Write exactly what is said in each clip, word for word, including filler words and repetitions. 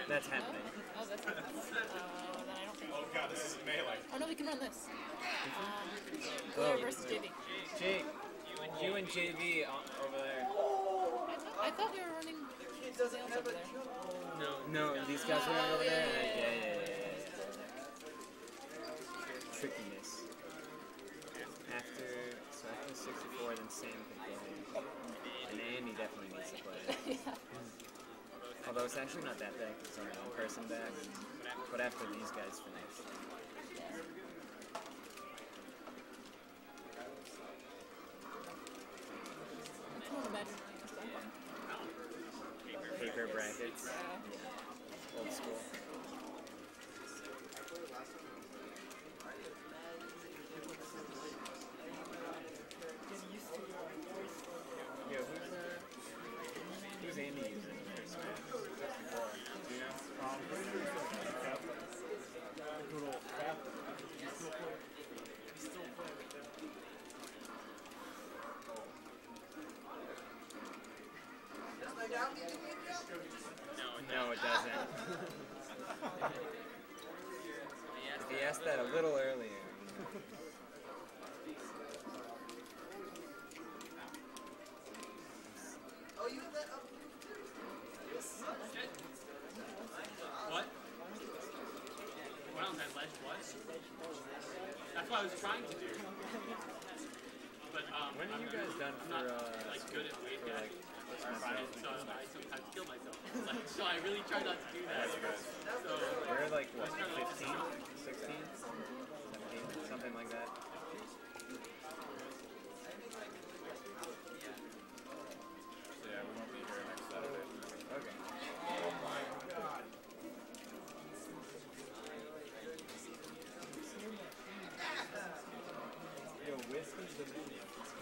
That's happening. Oh, that's happening. Uh, then I don't think. Oh god, this is melee. Oh no, we can run this. Um, Oh. Blair versus J V. J, you and J V over there. I thought, I thought we were running sales over there. No, no, these guys were over there. Yeah, yeah, yeah. yeah. Trickiness. After, so after sixty-four, then Sam can play. And Andy definitely needs to play. Yeah. Although it's actually not that bad because only one person back. But after these guys finish. I can't imagine playing this one. Paper brackets. Yeah. Old school. Yeah, who's, uh, who's Andy using for Smash? sixty-four. Do you know? Um, good old crap. You still play. You still play with them. No, it doesn't. If he asked that a little earlier. Oh, you have that up? What? What on that ledge was? That's what I was trying to do. But um, When are you guys done I'm for, not uh, like good at weight for, like, and so I sometimes kill myself. Like, so I really try not to do that. So we're like, what, fifteen, sixteen, seventeen, something like that. So yeah, we won't be here next Saturday. Okay. Oh my god. Yo, whiskey's the menu.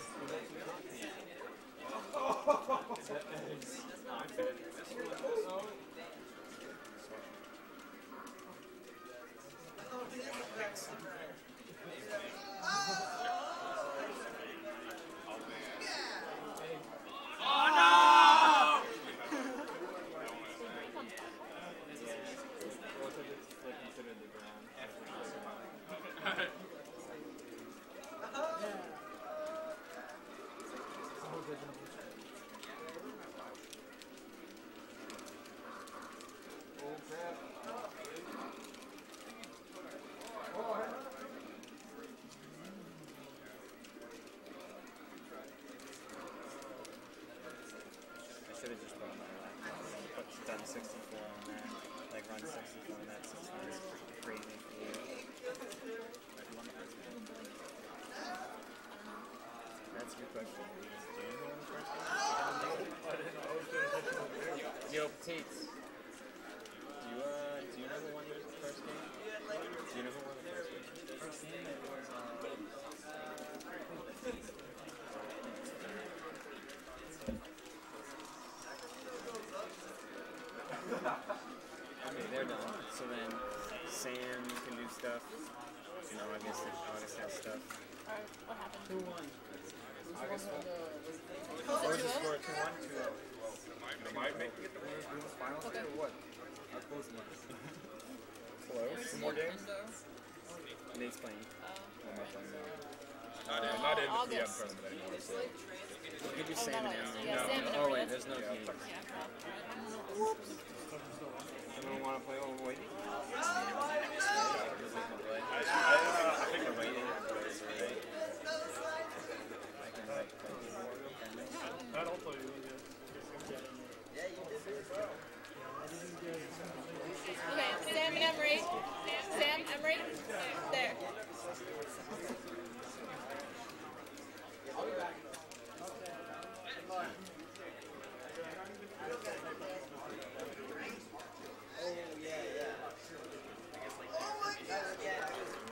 I should have just put on my laptop. But done sixty-four on that. Like run sixty-four on that six hundred. Crazy for you. That's a good question. Yo, Tates. Do you, uh, do you know who won the first game? Do you know who won the first game? First game, it was, uh... Okay, they're done. So then, Sam can do stuff. You know, I guess August has stuff. Alright, what happened? Who won? August won. Was Or it is the two score oh? two one, two oh? Am I making it the winners do this finals Okay. or what? How close am I? Close? Two more games? Nintendo. Nate's playing. Oh. I'm not playing now. Uh, Not in, not in the P M August. tournament anymore, so. We'll give you Oh, Sam not and August. Emily. Yeah, No. Sam and Oh Emily. wait, there's no Yeah, team. Yeah, well, alright. Anyone want to play while we're waiting? I, I, I think I'm Waiting. That also you. Yeah, you did really well. Okay, Sam and Emery. Sam, Emery. There. I'll be back. Oh, yeah, yeah. Oh my god, yeah.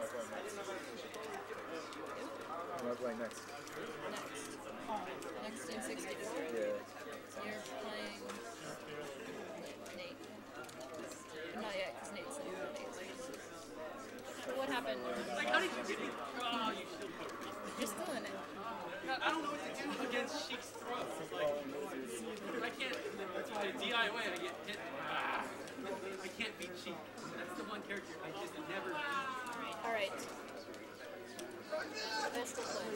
Who am I playing next? Next. Next in sixty-four. Yeah. You're playing Nate. Not yet, because Nate's in Nate. So what happened? like, how did you get it? Oh, you still put me. You're still in it. I don't know what to do against Sheik's throws. Like, I can't. That's why I D I Y and I get hit. Ah. I character I just never beat. All right. They're still playing.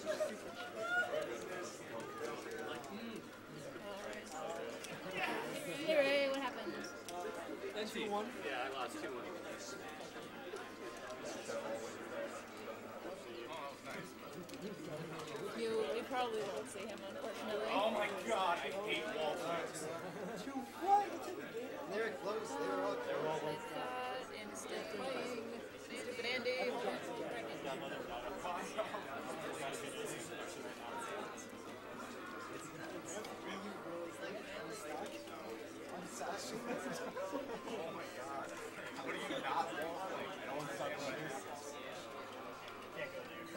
Like, mm. All right. Hey Ray, what happened? That's two one. Yeah, I lost two one. You, you probably won't see him, unfortunately. Oh my god, I hate Walter. They were close. They were all close. It's uh, and still playing. Stupid Andy. What are you not walking? No one's stuck like this. Can't go there.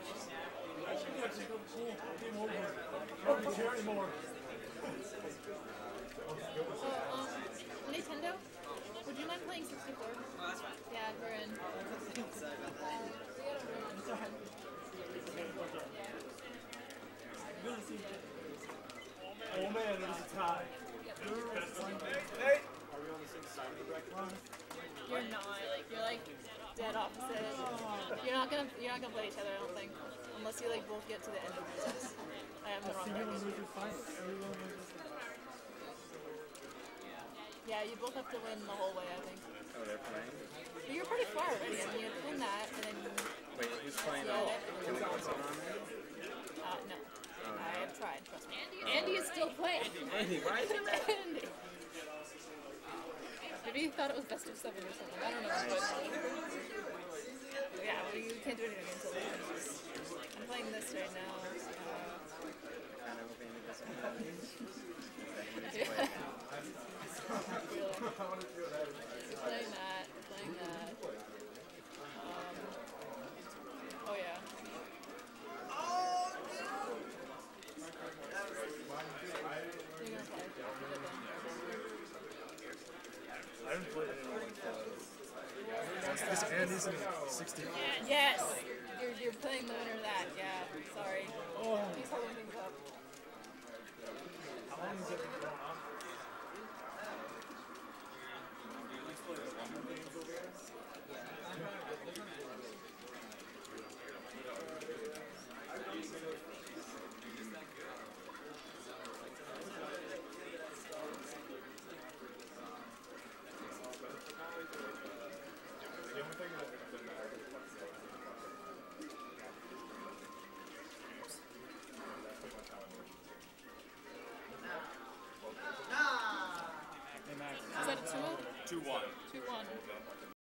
Game over. Don't care anymore. Oh, um, Nintendo? Would you mind playing sixty-four? Oh, that's fine. Yeah, we're in. Sorry about that. Oh man, it was a tie. Hey! Are we on the same side of the bracket? You're not. You're like dead opposite. You're not gonna. You're not gonna play each other. I don't think, unless you like both get to the end of recess. I am the wrong bracket. Yeah, you both have to win the whole way. I think. Oh, they're playing? But you're pretty far already. I mean, you have to win that, and then. Wait, who's playing Yeah, all? that- Can we put someone on there? Uh, no. Oh, I no. have tried. Trust me. Andy is still playing. Andy, why is he mad? Andy. Maybe he thought it was best of seven or something. I don't know. But yeah, well, you can't do anything until the end. I'm playing this right now. Uh, Kind of hope Andy doesn't win. Then he's yeah. playing. Playing that. Playing that. Um, oh yeah. You're gonna play. I didn't play anyone close. This Andy's in sixty-four. Yes! You're, you're playing the winner of that, yeah. Sorry. He's holding things up. How long has it been going on? The only thing that Is that a two? two one. two one.